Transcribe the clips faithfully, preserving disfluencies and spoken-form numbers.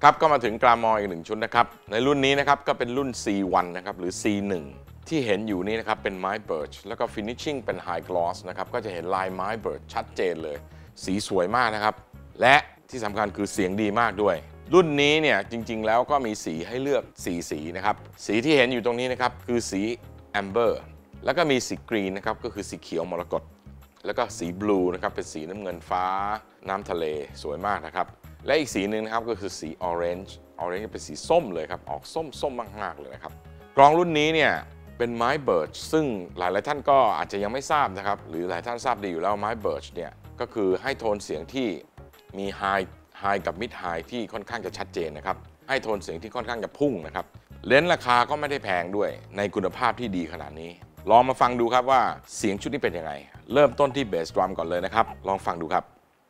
ครับก็มาถึงกรามออีกหนึ่งชุดนะครับในรุ่นนี้นะครับก็เป็นรุ่น ซี วัน นะครับหรือ ซี วัน ที่เห็นอยู่นี้นะครับเป็นไม้เบิร์ชแล้วก็ฟินิชชิ่งเป็นไฮกลอสนะครับก็จะเห็นลายไม้เบิร์ชชัดเจนเลยสีสวยมากนะครับและที่สำคัญคือเสียงดีมากด้วยรุ่นนี้เนี่ยจริงๆแล้วก็มีสีให้เลือกสี่สีนะครับสีที่เห็นอยู่ตรงนี้นะครับคือสีแอมเบอร์แล้วก็มีสีกรีนนะครับก็คือสีเขียวมรกตแล้วก็สีบลูนะครับเป็นสีน้ำเงินฟ้าน้ำทะเลสวยมากนะครับและอีกสีหนึ่งนะครับก็คือสีออเรนจ์ออเรนจ์เป็นสีส้มเลยครับออกส้มส้มมากๆเลยนะครับกลองรุ่นนี้เนี่ยเป็นไม้เบิร์ชซึ่งหลายๆท่านก็อาจจะยังไม่ทราบนะครับหรือหลายท่านทราบดีอยู่แล้วไม้เบิร์ชเนี่ยก็คือให้โทนเสียงที่มีไฮไฮกับมิดไฮที่ค่อนข้างจะชัดเจนนะครับให้โทนเสียงที่ค่อนข้างจะพุ่งนะครับเลนส์ราคาก็ไม่ได้แพงด้วยในคุณภาพที่ดีขนาดนี้ลองมาฟังดูครับว่าเสียงชุดนี้เป็นยังไงเริ่มต้นที่เบสดรัมก่อนเลยนะครับลองฟังดูครับ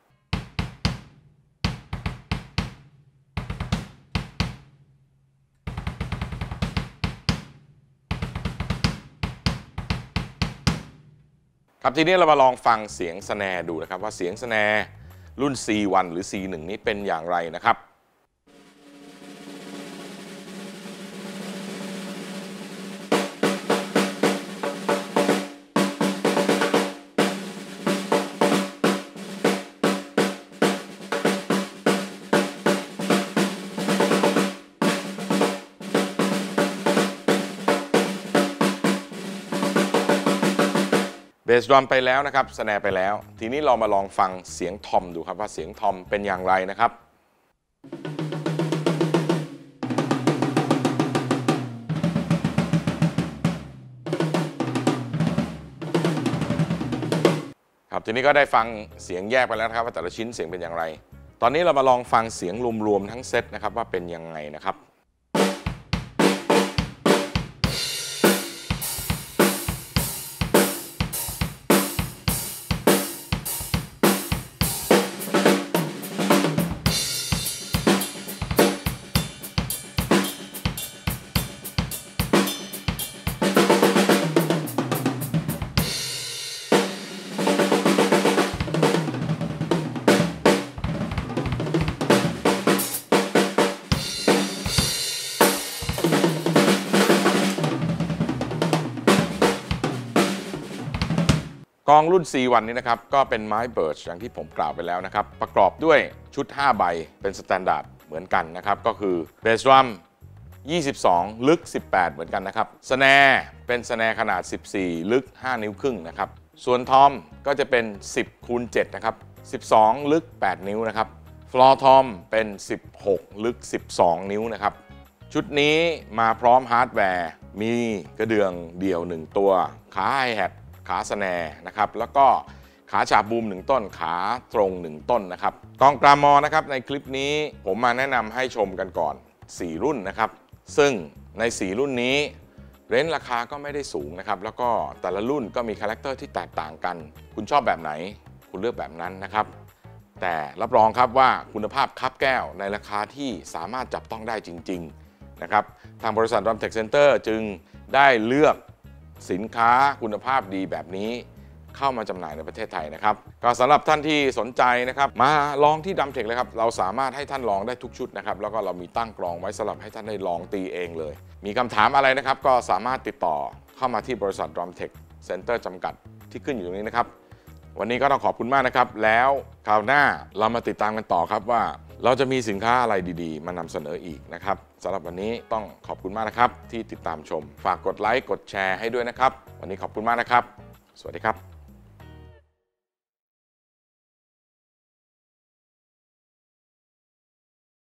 ครับทีนี้เรามาลองฟังเสียงสแนร์ดูนะครับว่าเสียงสแนร์รุ่น ซี วัน หรือ ซี วัน นี้เป็นอย่างไรนะครับเบสดรัมไปแล้วนะครับสแนร์ไปแล้วทีนี้เรามาลองฟังเสียงทอมดูครับว่าเสียงทอมเป็นอย่างไรนะครับครับทีนี้ก็ได้ฟังเสียงแยกไปแล้วนะครับว่าแต่ละชิ้นเสียงเป็นอย่างไรตอนนี้เรามาลองฟังเสียงรวมๆทั้งเซตนะครับว่าเป็นยังไงนะครับกลองรุ่น ซี วัน นี้นะครับก็เป็นไม้เบิร์ชอย่างที่ผมกล่าวไปแล้วนะครับประกอบด้วยชุดห้าใบเป็นสแตนดาร์ดเหมือนกันนะครับก็คือเบสดรัมยี่สิบสองลึกสิบแปดเหมือนกันนะครับสแนร์เป็นสแนร์ขนาดสิบสี่ลึกห้านิ้วครึ่งนะครับส่วนทอมก็จะเป็นสิบคูณเจ็ดนะครับสิบสองลึกแปดนิ้วนะครับฟลอร์ทอมเป็นสิบหกลึกสิบสองนิ้วนะครับชุดนี้มาพร้อมฮาร์ดแวร์มีกระเดื่องเดี่ยวหนึ่งตัวขาไฮแฮทขาสแนร์นะครับแล้วก็ขาฉาบบูมหนึ่งต้นขาตรงหนึ่งต้นนะครับกลองกรามอนะครับในคลิปนี้ผมมาแนะนำให้ชมกันก่อนสี่รุ่นนะครับซึ่งในสี่รุ่นนี้เรนจ์ราคาก็ไม่ได้สูงนะครับแล้วก็แต่ละรุ่นก็มีคาแรคเตอร์ที่แตกต่างกันคุณชอบแบบไหนคุณเลือกแบบนั้นนะครับแต่รับรองครับว่าคุณภาพคับแก้วในราคาที่สามารถจับต้องได้จริงๆนะครับทางบริษัท Drumtech Center จึงได้เลือกสินค้าคุณภาพดีแบบนี้เข้ามาจำหน่ายในประเทศไทยนะครับก็สำหรับท่านที่สนใจนะครับมาลองที่ Drumtech เลยครับเราสามารถให้ท่านลองได้ทุกชุดนะครับแล้วก็เรามีตั้งกลองไว้สำหรับให้ท่านได้ลองตีเองเลยมีคำถามอะไรนะครับก็สามารถติดต่อเข้ามาที่บริษัท Drumtech Center จำกัดที่ขึ้นอยู่ตรงนี้นะครับวันนี้ก็ต้องขอบคุณมากนะครับแล้วคราวหน้าเรามาติดตามกันต่อครับว่าเราจะมีสินค้าอะไรดีๆมานำเสนออีกนะครับสำหรับวันนี้ต้องขอบคุณมากนะครับที่ติดตามชมฝากกดไลค์กดแชร์ให้ด้วยนะครับวันนี้ขอบคุณมากนะครับสวัสดีครับ